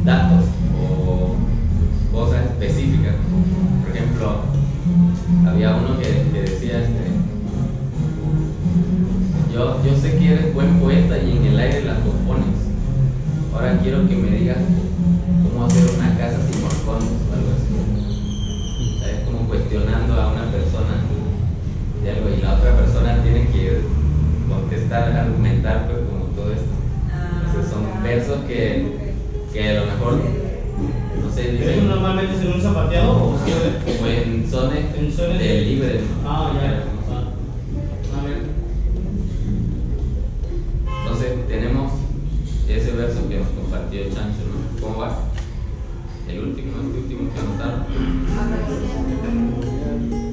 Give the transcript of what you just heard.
datos o cosas específicas. Por ejemplo, había uno que decía yo sé que eres buen poeta y en el aire las compones. Ahora quiero que me digas cómo hacer una casa sin balcones o algo así. Es como cuestionando a una persona de algo y la otra persona tiene que contestar, argumentar, pues, como todo esto. Entonces son versos que a lo mejor, no sé, dicen. ¿Eso normalmente es en un zapateado o en sones de libre, ¿no? Ah, ya. A ver. Entonces tenemos ese verso que nos compartió Chancho, ¿no? ¿Cómo va? El último que anotaron.